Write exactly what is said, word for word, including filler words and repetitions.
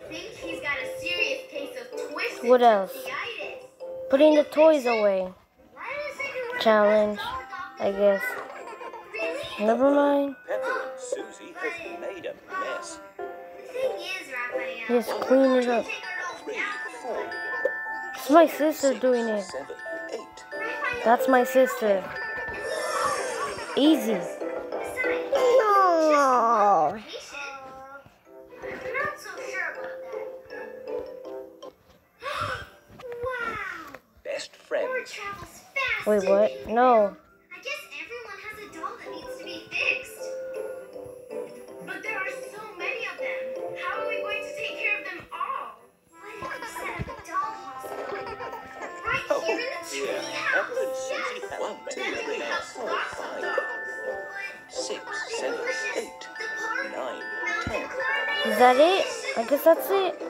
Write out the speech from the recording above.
think he's got a serious case of twisted What else? fasciitis. Putting the toys away. Why did I say you were Challenge, the best dog I guess. Really? Never mind. Pepper and Susie have made a mess. The thing is, Raphael, Just clean it up. take our dogs Three, out. four, It's my sister doing it. seven, eight. Raphael, That's my sister. Easy. No. I'm not so sure about that. Wow. Best Ford friends. travels fast. Wait, and what? big. No. I guess everyone has a doll that needs to be fixed. But there are so many of them. How are we going to take care of them all? What if we set up a doll hospital? Right Oh, here in the tree yeah. house. Pepper and Susie Yes. have one, two, Then we three, can have four, lots of five, dolls. But six, all the seven, bushes, eight, the park, nine, mountain ten. climbing. Is that it? I guess that's it.